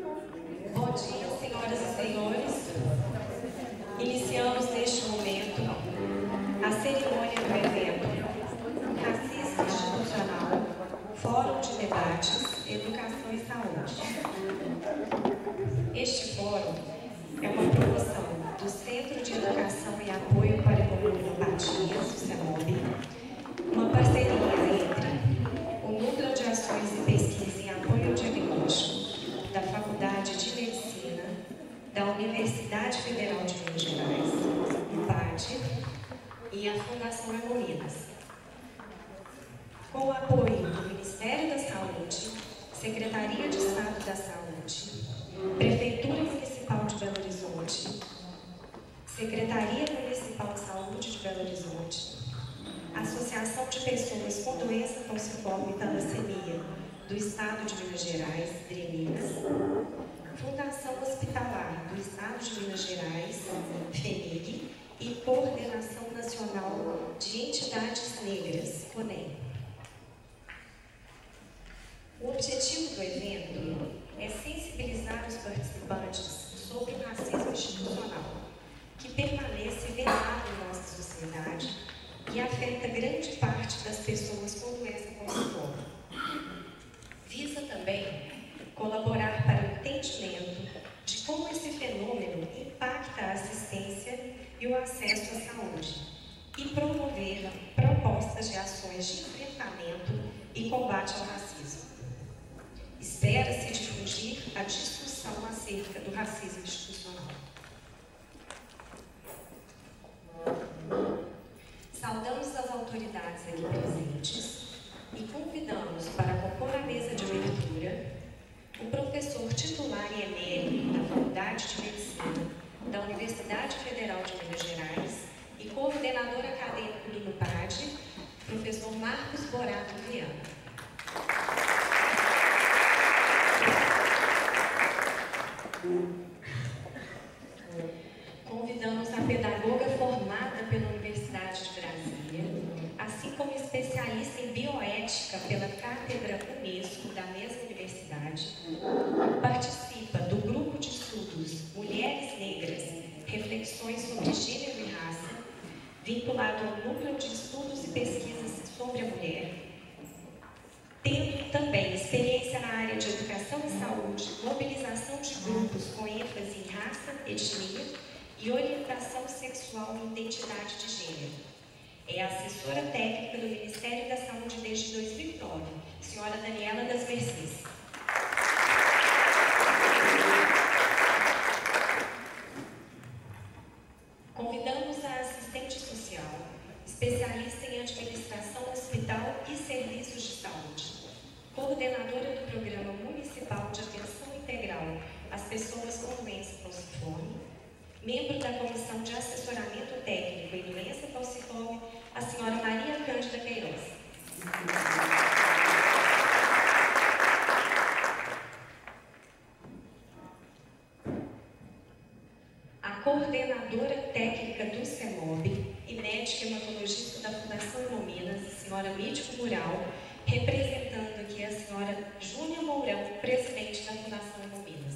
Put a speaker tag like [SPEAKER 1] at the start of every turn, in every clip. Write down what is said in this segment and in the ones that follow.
[SPEAKER 1] Bom dia, senhoras e senhores. Iniciamos neste momento a cerimônia do evento Racismo Institucional, Fórum de Debates, Educação e Saúde. Este fórum é uma promoção do Centro de Educação e Apoio para Imunopatias, o CEMOB, uma parceria entre o Núcleo de Ações e Pesquisa em Apoio ao Diagnóstico da Faculdade de Medicina da Universidade Federal de Minas Gerais, UPAD, e a Fundação Hemolinas. Com o apoio do Ministério da Saúde, Secretaria de Estado da Saúde, Prefeitura Municipal de Belo Horizonte, Secretaria Municipal de Saúde de Belo Horizonte, Associação de Pessoas com Doença Falciforme e Talassemia do Estado de Minas Gerais, DREMINAS, Fundação Hospitalar do Estado de Minas Gerais, FEMIG, e Coordenação Nacional de Entidades Negras, CONEM. O objetivo do evento é sensibilizar os participantes sobre o racismo institucional, que permanece velado em nossa sociedade e afeta grande parte das pessoas com doença falciforme. Visa também colaborar para o entendimento de como esse fenômeno impacta a assistência e o acesso à saúde e promover propostas de ações de enfrentamento e combate ao racismo. Espera-se difundir a discussão acerca do racismo institucional. Saudamos as autoridades aqui presentes e convidamos para compor a mesa de abertura o professor titular e emérito da Faculdade de Medicina da Universidade Federal de Minas Gerais e coordenador acadêmico do NUPAD, professor Marcos Borato Viana. Convidamos a pedagoga formada pela Universidade de Brasília, assim como especialista em bioética pela Cátedra Unesco da mesma universidade. Participa do grupo de estudos Mulheres Negras, Reflexões sobre Gênero e Raça, vinculado ao Núcleo de Estudos e Pesquisas sobre a Mulher, tendo também experiência na área de educação e saúde, mobilização de grupos com ênfase em raça, etnia e orientação sexual e identidade de gênero. É assessora técnica do Ministério da Saúde desde 2009, senhora Daniela das Mercês. Convidamos a assistente social, especialista em administração hospital e serviços de saúde, coordenadora do Programa Municipal de Atenção Integral às Pessoas com Doença Falciforme, membro da Comissão de Assessoramento Técnico em Doença Falciforme, a senhora Maria Cândida Queiroz. A coordenadora técnica do CEMOB e médica hematologista da Fundação Hemolinas, a senhora Mítico Mural, representando aqui a senhora Júnia Mourão, presidente da Fundação Hemolinas.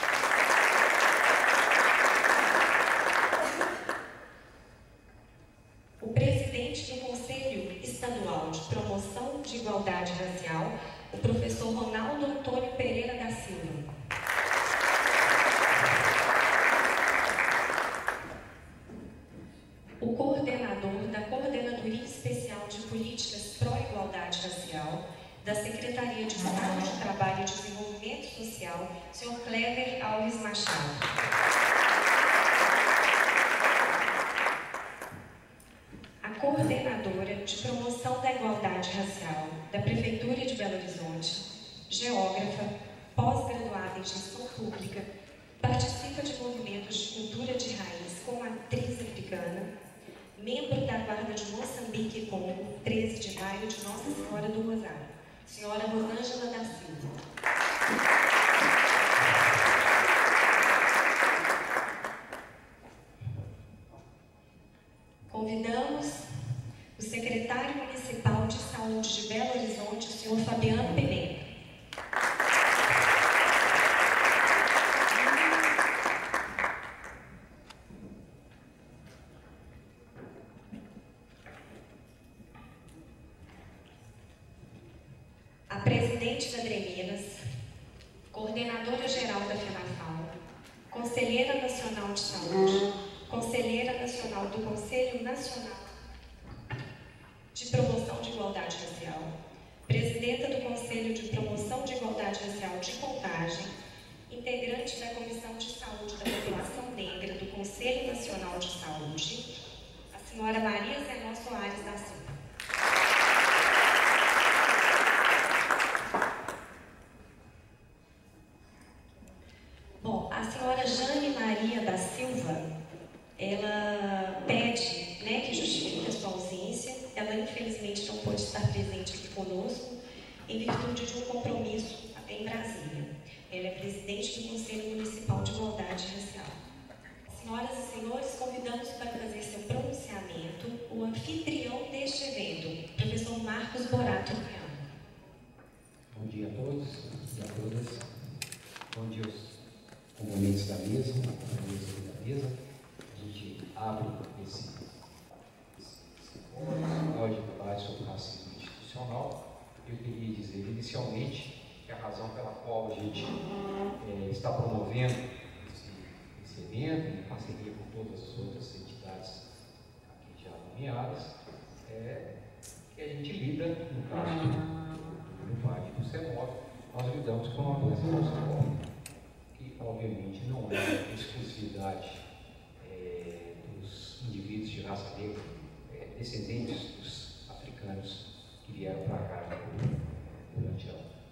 [SPEAKER 1] O presidente do Conselho Estadual de Promoção de Igualdade Racial, o professor Ronaldo Antônio Pereira da Silva. O coordenador da Coordenadoria Especial de Políticas Pró-Igualdade Racial, da Secretaria de Estado de Trabalho e Desenvolvimento Social, senhor Clever Alves Machado. Coordenadora de Promoção da Igualdade Racial da Prefeitura de Belo Horizonte, geógrafa, pós-graduada em Gestão Pública, participa de movimentos de cultura de raiz como atriz africana, membro da Guarda de Moçambique e Congo, 13 de maio de Nossa Senhora do Rosário, senhora Rosângela da Silva. Convidamos o secretário municipal de saúde de Belo Horizonte, o senhor Fabiano Pimenta. coordenadora geral da FENAFAL, conselheira nacional de saúde, conselheira nacional do Conselho Nacional de Promoção de Igualdade Racial, presidenta do Conselho de Promoção de Igualdade Racial de Contagem, integrante da Comissão de Saúde da População Negra do Conselho Nacional de Saúde, a senhora Maria Zenó Soares da Silva. Bom, a senhora Jane Maria da Silva, ela pede, né, que justifique a sua ausência. Ela infelizmente não pôde estar presente aqui conosco em virtude de um compromisso em Brasília. Ela é presidente do Conselho Municipal de Igualdade Racial. Senhoras e senhores, convidamos para fazer seu pronunciamento o anfitrião deste evento, professor Marcos Borato Piano.
[SPEAKER 2] Bom dia a todos, bom dia a todas. Bom dia aos componentes da mesa, da mesa. A gente abre esse de debate sobre racismo institucional. Eu queria dizer inicialmente que a razão pela qual a gente está promovendo esse evento, em parceria com todas as outras entidades aqui já nomeadas, é que a gente lida, no caso do PAD e do CEMOV, nós lidamos com uma doença falciforme, que obviamente não é exclusividade dos indivíduos de raça negra, descendentes dos africanos que vieram para cá durante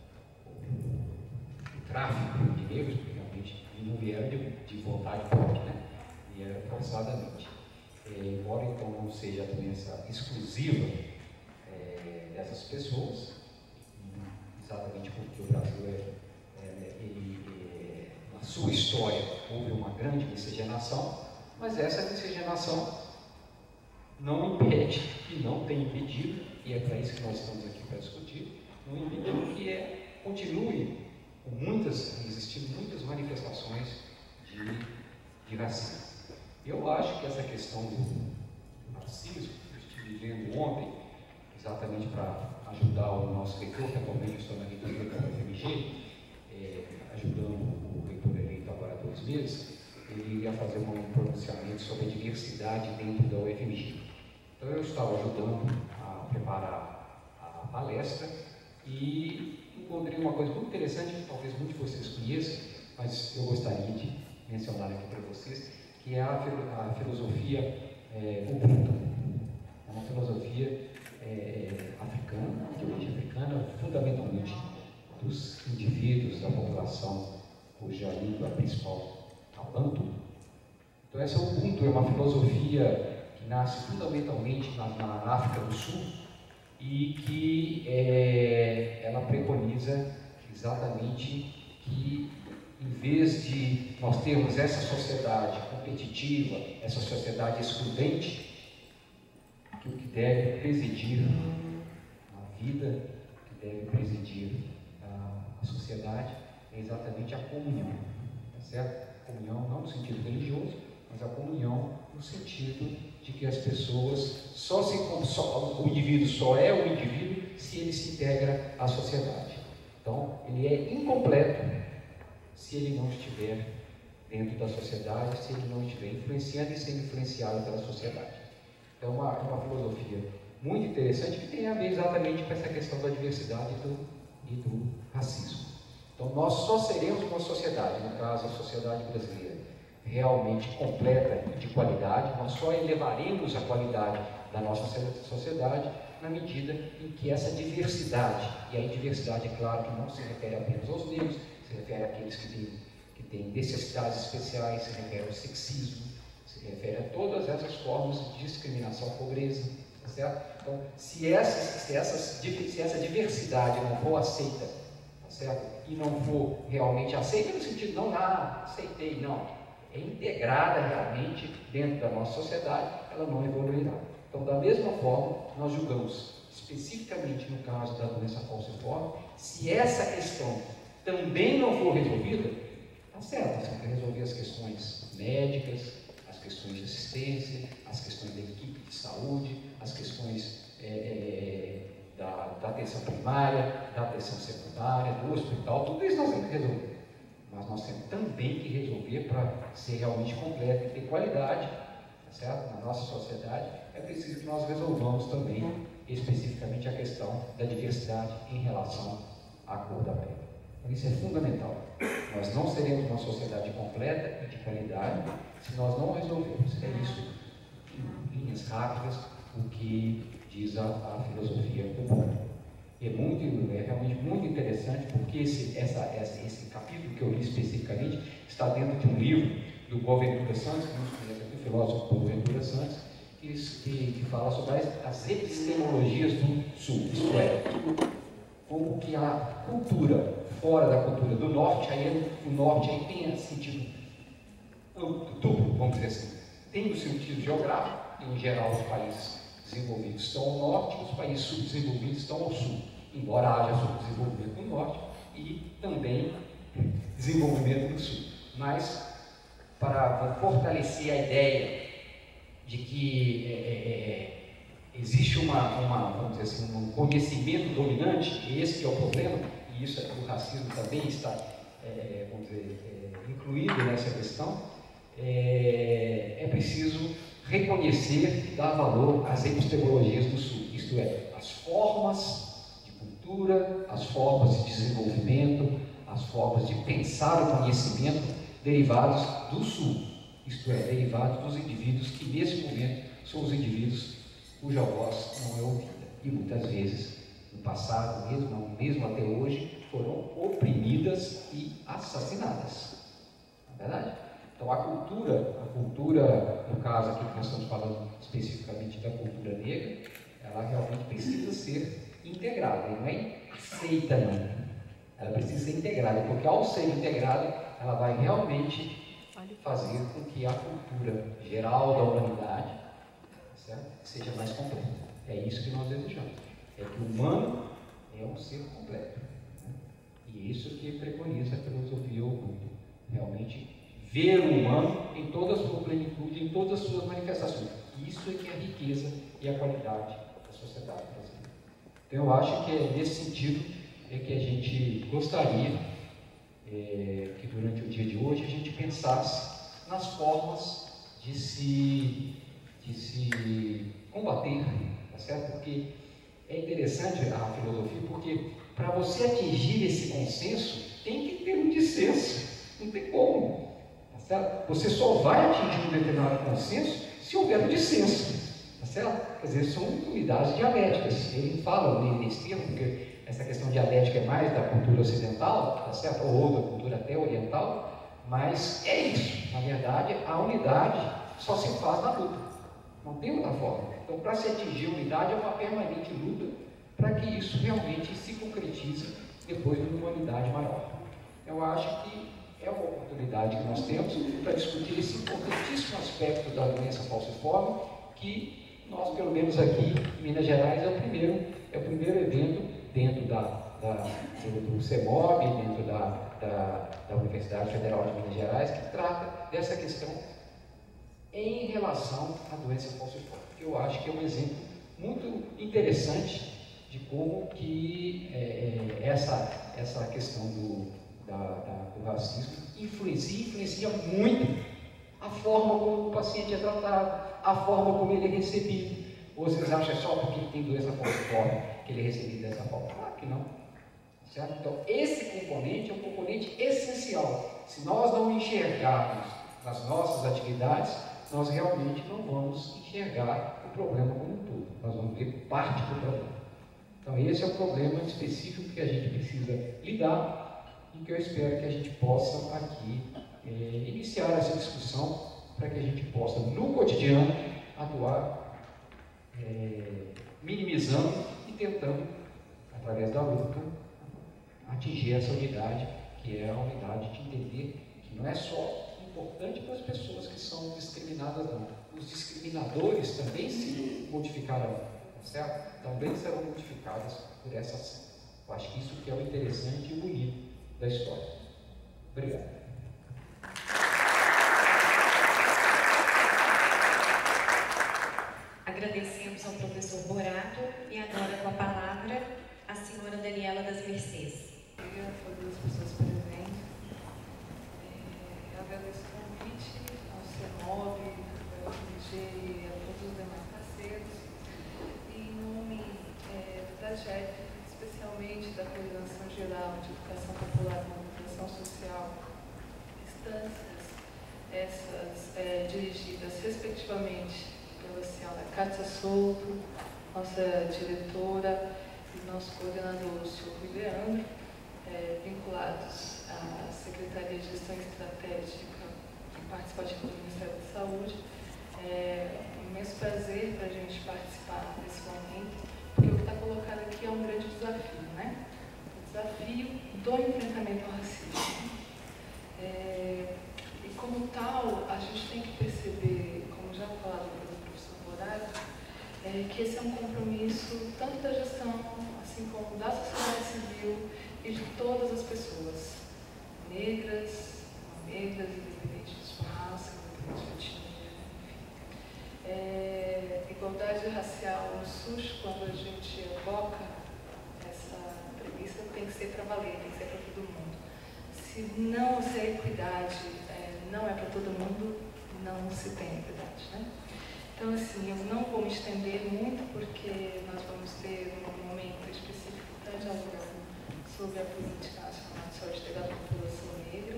[SPEAKER 2] o tráfico de negros, porque realmente não vieram de vontade própria, né? Vieram forçadamente. Embora então não seja a doença exclusiva dessas pessoas, exatamente porque o Brasil na sua história houve uma grande miscigenação, mas essa miscigenação não impede e não tem impedido, e é para isso que nós estamos aqui para discutir, não impediu que continue existindo muitas manifestações de racismo. Eu acho que essa questão do racismo, que eu estive vendo ontem, exatamente para ajudar o nosso reitor, que atualmente estou na reitoria da UFMG, ajudando o reitor eleito agora há 2 meses, ele ia fazer um pronunciamento sobre a diversidade dentro da UFMG. Então eu estava ajudando a preparar a palestra e encontrei uma coisa muito interessante, que talvez muitos de vocês conheçam, mas eu gostaria de mencionar aqui para vocês, que é a filosofia Ubuntu. É uma filosofia africana, de origem africana, fundamentalmente dos indivíduos da população cuja língua principal é o Bantu. Então essa Ubuntu é uma filosofia que nasce fundamentalmente na África do Sul e que ela preconiza exatamente que, em vez de nós termos essa sociedade competitiva, essa sociedade excludente, que o que deve presidir a vida, que deve presidir a sociedade, é exatamente a comunhão, tá certo? A comunhão não no sentido religioso, mas a comunhão no sentido de que as pessoas o indivíduo só é o indivíduo se ele se integra à sociedade. Então, ele é incompleto se ele não estiver dentro da sociedade, se ele não estiver influenciando e sendo influenciado pela sociedade. Então, é uma filosofia muito interessante que tem a ver exatamente com essa questão da diversidade e do racismo. Então, nós só seremos uma sociedade, no caso a sociedade brasileira, realmente completa de qualidade, nós só elevaremos a qualidade da nossa sociedade na medida em que essa diversidade, e aí diversidade, é claro, que não se refere apenas aos negros, se refere àqueles que têm necessidades especiais, se refere ao sexismo, se refere a todas essas formas de discriminação, pobreza, tá certo? Então, se essa diversidade não for aceita, tá certo? E não for realmente aceita no sentido, não, aceitei, não, é integrada realmente dentro da nossa sociedade, ela não evoluirá. Então, da mesma forma, nós julgamos especificamente no caso da doença falciforme, se essa questão também não for resolvida, tá certo, você tem que resolver as questões médicas, as questões de assistência, as questões da equipe de saúde, as questões da atenção primária, da atenção secundária, do hospital, tudo isso nós temos que resolver. mas nós temos também que resolver para ser realmente completo e ter qualidade, tá certo? Na nossa sociedade, é preciso que nós resolvamos também especificamente a questão da diversidade em relação à cor da pele. Então, isso é fundamental. Nós não seremos uma sociedade completa e de qualidade se nós não resolvermos. É isso, em linhas rápidas, o que diz a filosofia do mundo. É realmente muito interessante, porque esse capítulo que eu li especificamente está dentro de um livro do Boaventura Santos, que nos conhece aqui, o filósofo Boaventura Santos, que fala sobre as epistemologias do Sul, isto é, como que a cultura, fora da cultura do Norte, o Norte aí tem sentido duplo, vamos dizer assim. Tem o sentido geográfico, em geral os países desenvolvidos estão ao Norte, os países subdesenvolvidos estão ao Sul, embora haja subdesenvolvimento no Norte e também desenvolvimento no Sul. Mas, para fortalecer a ideia de que existe vamos dizer assim, um conhecimento dominante, e esse que é o problema, e isso o racismo também está, vamos dizer, incluído nessa questão, é preciso reconhecer e dar valor às epistemologias do Sul, isto é, as formas de cultura, as formas de desenvolvimento, as formas de pensar o conhecimento derivados do Sul, isto é, derivados dos indivíduos que nesse momento são os indivíduos cuja voz não é ouvida e muitas vezes no passado, mesmo até hoje, foram oprimidas e assassinadas. Não é verdade? Então a cultura, no caso aqui que nós estamos falando especificamente da cultura negra, ela realmente precisa ser integrada, não é aceita não. Ela precisa ser integrada, porque ao ser integrada, ela vai realmente fazer com que a cultura geral da humanidade, certo, seja mais completa. É isso que nós desejamos. É que o humano é um ser completo. Né? E é isso que preconiza a filosofia oculta. Realmente ver o humano em toda a sua plenitude, em todas as suas manifestações. Isso é que é a riqueza e a qualidade da sociedade brasileira. Então eu acho que é nesse sentido que a gente gostaria que durante o dia de hoje a gente pensasse nas formas de se combater, tá certo? Porque é interessante a filosofia, porque para você atingir esse consenso tem que ter um dissenso, não tem como. Tá? Você só vai atingir um determinado consenso se houver um dissenso, tá certo? Quer dizer, são unidades dialéticas. Ele fala nesse termo, porque essa questão dialética é mais da cultura ocidental, tá certo? Ou da cultura até oriental, mas é isso. Na verdade, a unidade só se faz na luta, não tem outra forma. Então, para se atingir a unidade, é uma permanente luta para que isso realmente se concretize depois de uma unidade maior. Eu acho que é uma oportunidade que nós temos para discutir esse importantíssimo aspecto da doença falciforme, que nós, pelo menos aqui em Minas Gerais, é o primeiro evento dentro do CEMOB, dentro da Universidade Federal de Minas Gerais, que trata dessa questão em relação à doença falciforme. Eu acho que é um exemplo muito interessante de como que essa questão do racismo influencia muito a forma como o paciente é tratado, a forma como ele é recebido. Ou vocês acham só porque ele tem doença falciforme que ele é recebido dessa forma? Claro que não. Certo? Então, esse componente é um componente essencial. Se nós não enxergarmos nas nossas atividades, nós realmente não vamos enxergar o problema como um todo. Nós vamos ver parte do problema. Então, esse é o problema específico que a gente precisa lidar e que eu espero que a gente possa aqui iniciar essa discussão para que a gente possa, no cotidiano, atuar minimizando e tentando, através da luta, atingir essa unidade, que é a unidade de entender que não é só importante para as pessoas que são discriminadas, não. Os discriminadores também se modificarão, certo? Também serão modificados por essa ação. Eu acho que isso que é o interessante e o bonito da história. Obrigado.
[SPEAKER 1] Agradecemos ao professor Borato e agora com a palavra a senhora Daniela das Mercês.
[SPEAKER 3] Obrigada a todas as pessoas presentes. dirigidas respectivamente pela senhora Cátia Souto, nossa diretora, e nosso coordenador, o senhor Rui Leandro, vinculados à Secretaria de Gestão Estratégica e Participativa do Ministério da Saúde. É um imenso prazer para a gente participar desse momento, porque o que está colocado aqui é um grande desafio, né? O desafio do enfrentamento ao racismo. E como tal, a gente tem que perceber, como já falado pelo professor Horácio, que esse é um compromisso tanto da gestão, assim como da sociedade civil e de todas as pessoas, negras, independente de sua raça, independente de etnia, enfim. Igualdade racial no SUS, quando a gente evoca essa premissa, tem que ser para valer, tem que ser para todo mundo. Se a equidade não é para todo mundo, não se tem equidade, né? Então, assim, eu não vou me estender muito, porque nós vamos ter um momento específico para dialogar sobre a política nacional de saúde da população negra.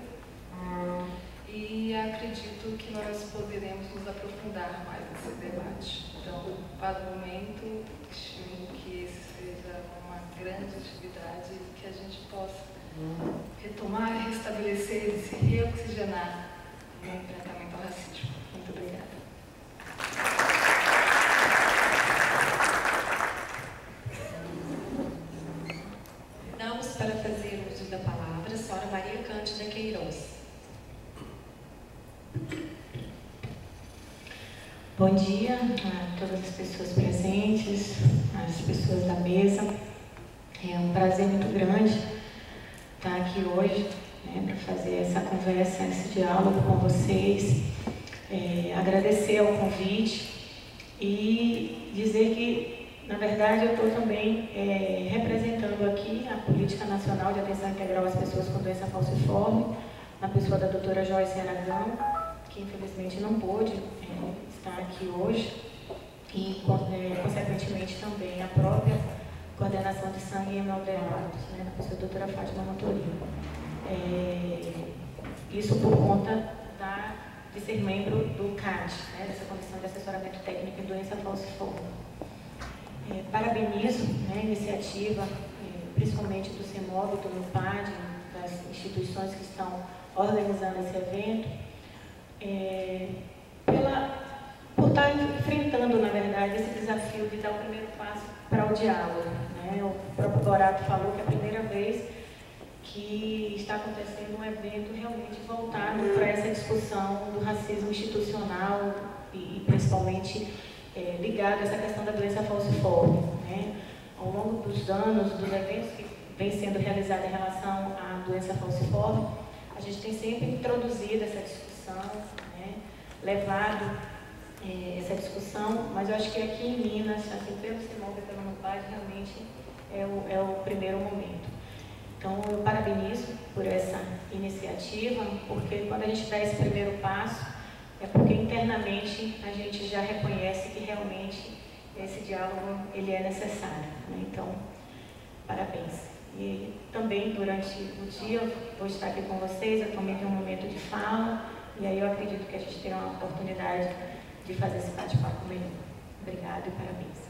[SPEAKER 3] E acredito que nós poderemos nos aprofundar mais nesse debate. Então, para o momento, estimo que esse seja uma grande atividade e que a gente possa retomar e restabelecer e se reoxigenar no enfrentamento ao racismo. Muito obrigada.
[SPEAKER 1] Damos para fazer uso da palavra a senhora Maria Cândida Queiroz.
[SPEAKER 4] Bom dia a todas as pessoas presentes, as pessoas da mesa. É um prazer muito grande estar aqui hoje, né, para fazer essa conversa, esse diálogo com vocês. Agradecer ao convite e dizer que, na verdade, eu estou também representando aqui a Política Nacional de Atenção Integral às Pessoas com Doença Falciforme, na pessoa da doutora Joyce Aragão, que infelizmente não pôde estar aqui hoje, e, consequentemente, também a própria coordenação de sangue e hemoderivados, né, na pessoa da doutora Fátima Montorino. Isso por conta de ser membro do CAD, né, dessa Comissão de Assessoramento Técnico em Doença Falciforme. Parabenizo, né, a iniciativa, principalmente do CEMOB, do NUPAD, das instituições que estão organizando esse evento, por estar enfrentando, na verdade, esse desafio de dar o primeiro passo para o diálogo, né? O próprio Dorato falou que é a primeira vez que está acontecendo um evento realmente voltado para essa discussão do racismo institucional e principalmente ligado a essa questão da doença falciforme, né? Ao longo dos anos, dos eventos que vêm sendo realizados em relação à doença falciforme, a gente tem sempre introduzido essa discussão, né? Levado essa discussão, mas eu acho que aqui em Minas, assim, pelo CEMOB e pelo NUPAD, realmente é o primeiro momento. Então, eu parabenizo por essa iniciativa, porque quando a gente dá esse primeiro passo, é porque internamente a gente já reconhece que realmente esse diálogo ele é necessário, né? Então, parabéns. E também durante o dia eu vou estar aqui com vocês, eu também tenho um momento de fala, e aí eu acredito que a gente terá uma oportunidade de fazer esse bate-papo melhor. Obrigada e parabéns.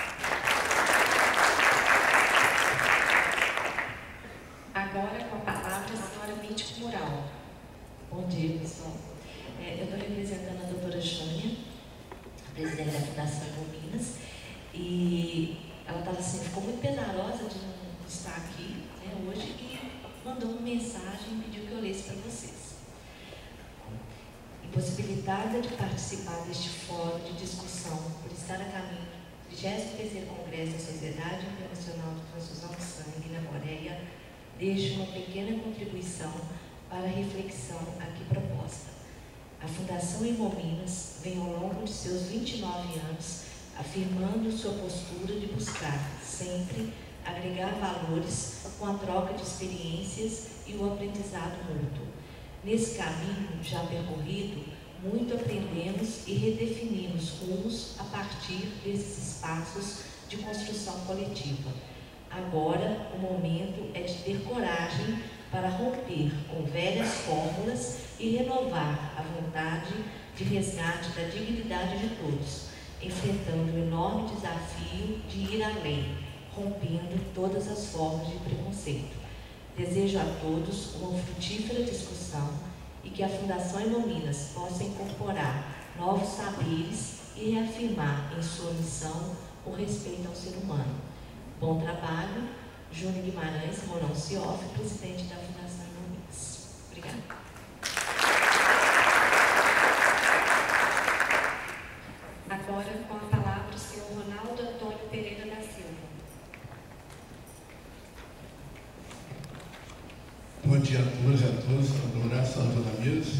[SPEAKER 1] Agora, com a palavra, a senhora Mítico Mural.
[SPEAKER 5] Bom dia, pessoal. Eu estou representando a doutora Jânia, presidente da Fundação Minas, e ela ficou muito pesarosa de não estar aqui, né, hoje, e mandou uma mensagem e pediu que eu lesse para vocês. Impossibilitada de participar deste fórum de discussão por estar a caminho do 23º Congresso da Sociedade Internacional de Transfusão de Sangue na Coreia, deixo uma pequena contribuição para a reflexão aqui proposta. A Fundação Hemominas vem ao longo de seus 29 anos afirmando sua postura de buscar sempre agregar valores com a troca de experiências e o aprendizado mútuo. Nesse caminho já percorrido, muito aprendemos e redefinimos rumos a partir desses espaços de construção coletiva. Agora, o momento é de ter coragem para romper com velhas fórmulas e renovar a vontade vontade de resgate da dignidade de todos, enfrentando o enorme desafio de ir além, rompendo todas as formas de preconceito. Desejo a todos uma frutífera discussão e que a Fundação Iluminas possa incorporar novos saberes e reafirmar em sua missão o respeito ao ser humano. Bom trabalho. Júnior Guimarães Mourão Cioff, presidente da Fundação Iluminas. Obrigada.
[SPEAKER 1] Agora, com a palavra, o senhor Ronaldo Antônio Pereira da Silva.
[SPEAKER 6] Bom dia a todos, adoração a toda a mesa.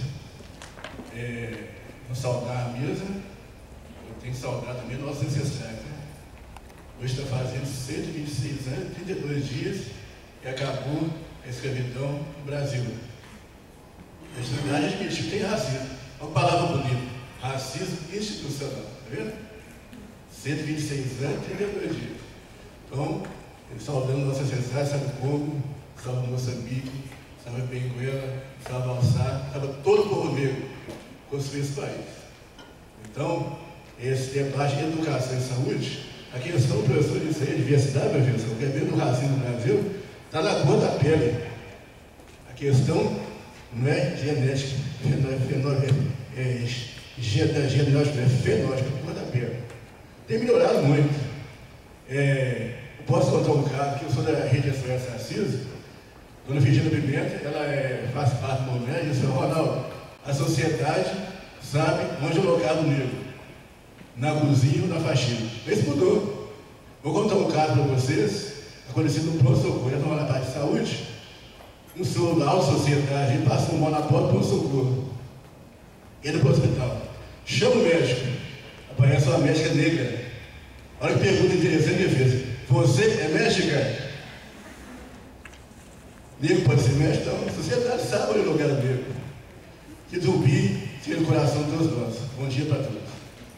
[SPEAKER 6] Vou saudar a mesa, eu tenho que saudar também nossos ancestrais. Hoje está fazendo 126 anos, 32 dias, que acabou a escravidão no Brasil. A sociedade admitiu que tem racismo. Uma palavra bonita, racismo institucional, tá vendo? 126 anos, 32 dias. Então, saudando nossos ancestrais, salve o Congo, salve Moçambique, salve Benguela, salve Alçá, salve todo o povo negro que construiu esse país. Então, esse debate de educação e saúde, a questão, professor, disso aí, diversidade, professor, o que é dentro do racismo no Brasil, está na cor da pele. A questão não é genética, genética, é fenótipo, a cor da pele. Tem melhorado muito. Eu posso contar um caso, que eu sou da Rede SOS Racismo. Dona Virgínia Pimenta, ela faz parte do momento, e disse: Ronaldo, a sociedade sabe onde é o local do negro. Na cozinha ou na faxina. Isso mudou. Vou contar um caso para vocês, acontecido no pronto-socorro. Eu estava na parte de saúde, um senhor da alta sociedade, ele passou mal na porta do pronto-socorro. Ele para o hospital. Chama o médico. Aparece uma médica negra. Olha que pergunta interessante que ele fez. Você é médica? Negro pode ser médico? Então, a sociedade sabe onde é o lugar do negro. Que Zumbi tira o coração de todos nós. Bom dia para todos.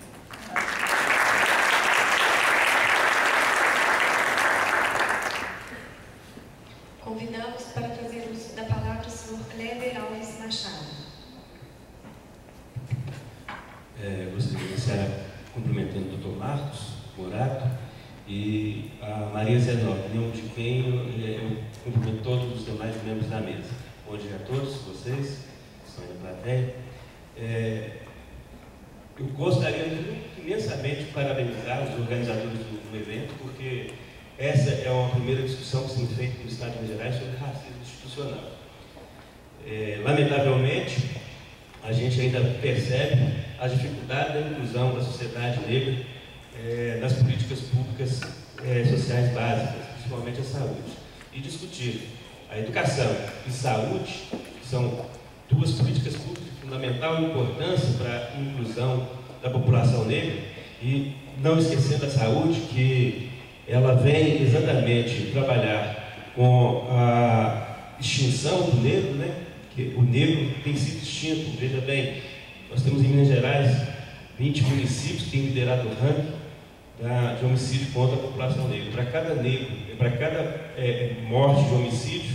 [SPEAKER 1] Convidamos para trazer o uso da palavra o senhor Kleber Alves Machado.
[SPEAKER 7] Gostaria de iniciar cumprimentando o Dr. Marcos Morato e a Maria Zenó, em nome de quem eu cumprimento todos os demais membros da mesa. Bom dia a todos vocês que estão aí na plateia. Eu gostaria imensamente de parabenizar os organizadores do evento, porque essa é uma primeira discussão que tem feita no Estado de Minas Gerais sobre racismo institucional. Lamentavelmente, a gente ainda percebe a dificuldade da inclusão da sociedade negra nas políticas públicas sociais básicas, principalmente a saúde. E discutir a educação e saúde, que são duas políticas públicas de fundamental importância para a inclusão da população negra, e não esquecendo a saúde, que ela vem exatamente trabalhar com a extinção do negro, né? Que o negro tem sido extinto. Veja bem, nós temos em Minas Gerais 20 municípios que têm liderado o ranking de homicídio contra a população negra. Para cada negro, para cada morte de homicídio,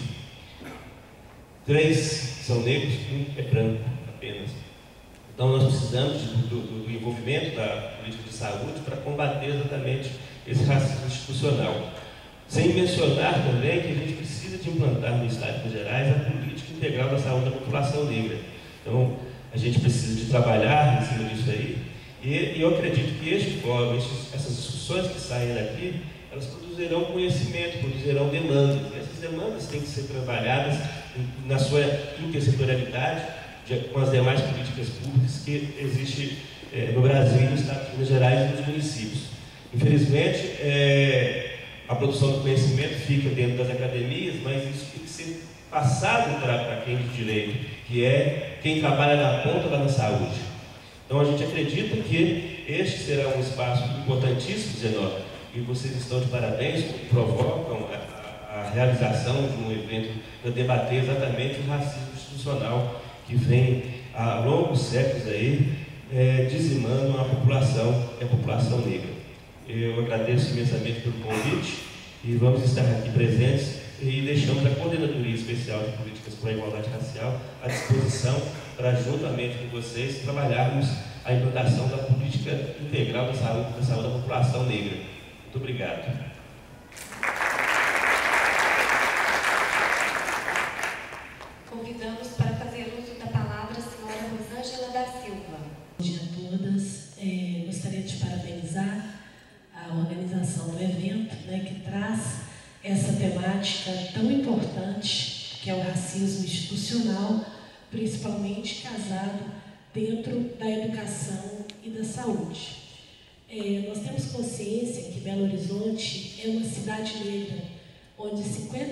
[SPEAKER 7] 3 são negros, 1 é branco apenas. Então nós precisamos do envolvimento da política de saúde para combater exatamente esse racismo institucional. Sem mencionar também que a gente precisa de implantar no Estado de Minas Gerais a política integral da saúde da população negra. Então, a gente precisa de trabalhar em cima disso aí, e eu acredito que este fórum, essas discussões que saem daqui, elas produzirão conhecimento, produzirão demandas, e essas demandas têm que ser trabalhadas na sua intersetorialidade com as demais políticas públicas que existem no Brasil e no Estado de Minas Gerais e nos municípios. Infelizmente, a produção do conhecimento fica dentro das academias, mas isso tem que ser passado para quem de direito, que é quem trabalha na ponta lá na saúde. Então a gente acredita que este será um espaço importantíssimo, Zenó, e vocês estão de parabéns, provocam a realização de um evento para debater exatamente o racismo institucional que vem há longos séculos aí dizimando a população negra. Eu agradeço imensamente pelo convite e vamos estar aqui presentes e deixamos a Coordenadoria Especial de Políticas para a Igualdade Racial à disposição para, juntamente com vocês, trabalharmos a implantação da política integral da saúde da população negra. Muito obrigado.
[SPEAKER 1] Convidamos para fazer uso da palavra a senhora Rosângela da Silva.
[SPEAKER 8] Bom dia a todas. Gostaria de parabenizar a organização do evento, que traz essa temática tão importante, que é o racismo institucional, principalmente casado dentro da educação e da saúde. Nós temos consciência que Belo Horizonte é uma cidade negra, onde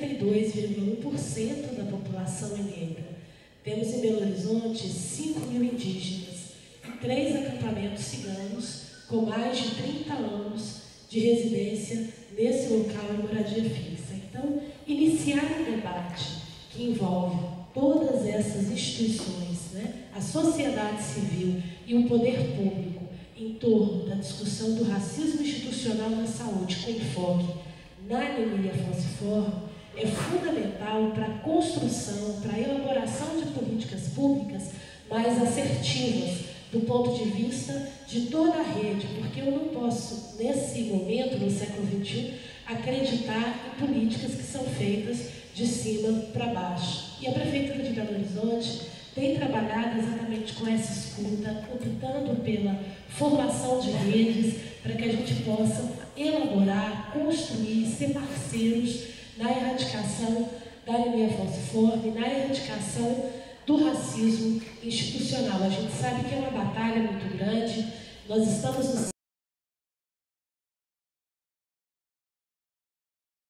[SPEAKER 8] 52,1% da população é negra. Temos em Belo Horizonte 5.000 indígenas e 3 acampamentos ciganos com mais de 30 anos de residência nesse local em moradia fixa. Então, iniciar um debate que envolve todas essas instituições, a sociedade civil e o poder público em torno da discussão do racismo institucional na saúde com enfoque na anemia falciforme é fundamental para a construção, para a elaboração de políticas públicas mais assertivas do ponto de vista de toda a rede, porque eu não posso, nesse momento, no século XXI, acreditar em políticas que são feitas de cima para baixo. E a Prefeitura de Belo Horizonte tem trabalhado exatamente com essa escuta, optando pela formação de redes, para que a gente possa elaborar, construir, ser parceiros na erradicação da anemia falciforme, na erradicação do racismo institucional. A gente sabe que é uma batalha muito grande, nós estamos no